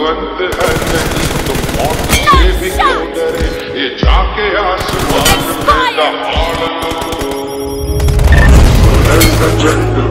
अंत है नहीं तुम मौत से भी क्यों डरे ये जाके आसमान में दहाड़ लो